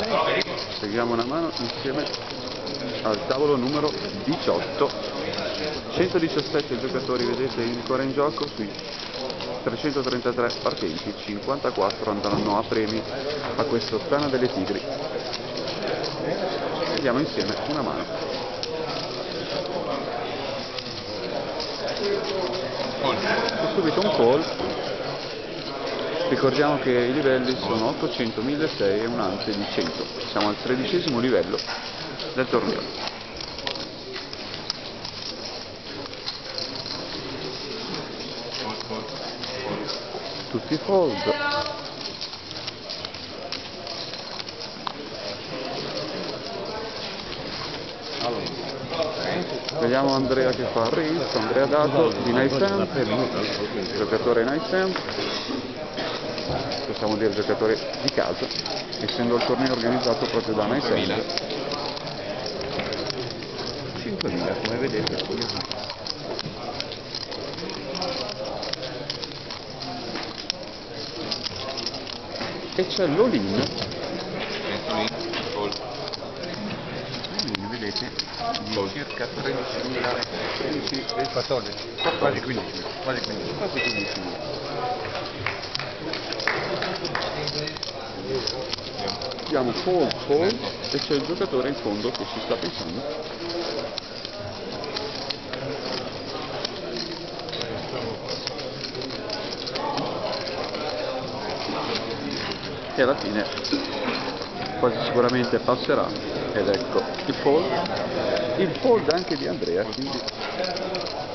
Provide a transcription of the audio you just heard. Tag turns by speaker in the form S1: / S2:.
S1: Seguiamo una mano insieme al tavolo numero 18. 117 giocatori, vedete, ancora in gioco sui 333 partenti, 54 andranno a premi a questo Tana delle Tigri. Vediamo insieme una mano. E subito un call. Ricordiamo che i livelli sono 800, 1600 e un ante di 100. Siamo al 13° livello del torneo. Tutti fold. Vediamo Andrea che fa il raise. Andrea dato di Naisem, giocatore Naisem, possiamo dire giocatore di casa, essendo il torneo organizzato proprio da Naisem. 5.000 come vedete. E c'è l'Olin, vedete, di circa 13.000,
S2: 14, quasi 15, quasi 15.
S1: quasi 15.000. Diamo fold e c'è il giocatore in fondo che ci sta pensando. E alla fine quasi sicuramente passerà, ed ecco il fold anche di Andrea, quindi